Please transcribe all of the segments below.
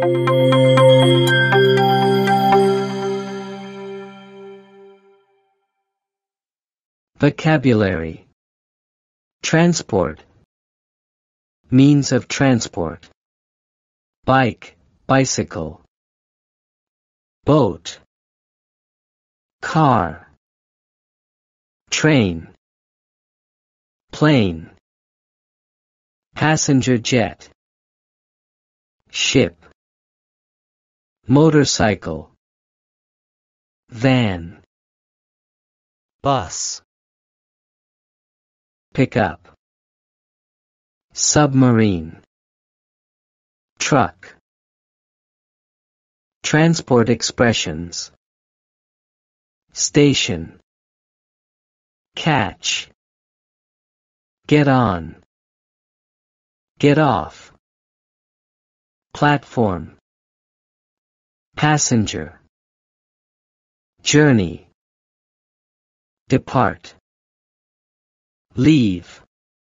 Vocabulary. Transport. Means of transport. Bike, bicycle. Boat. Car. Train. Plane. Passenger jet. Ship. Motorcycle. Van. Bus. Pickup. Submarine. Truck. Transport expressions. Station. Catch. Get on. Get off. Platform. Passenger. Journey. Depart. Leave.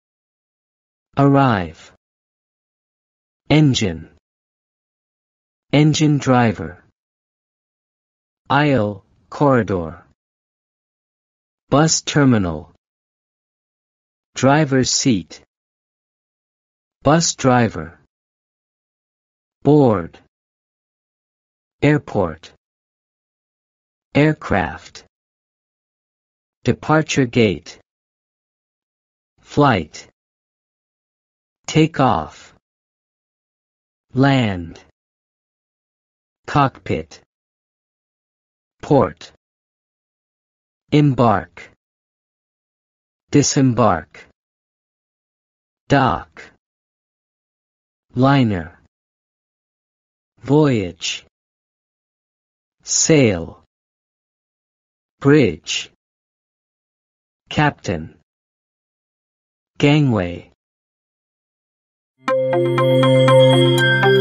Arrive. Engine. Engine driver. Aisle, corridor. Bus terminal. Driver's seat. Bus driver. Board. Airport. Aircraft. Departure gate. Flight. Take off. Land. Cockpit. Port. Embark. Disembark. Dock. Liner. Voyage. Sail. Bridge. Captain. Gangway.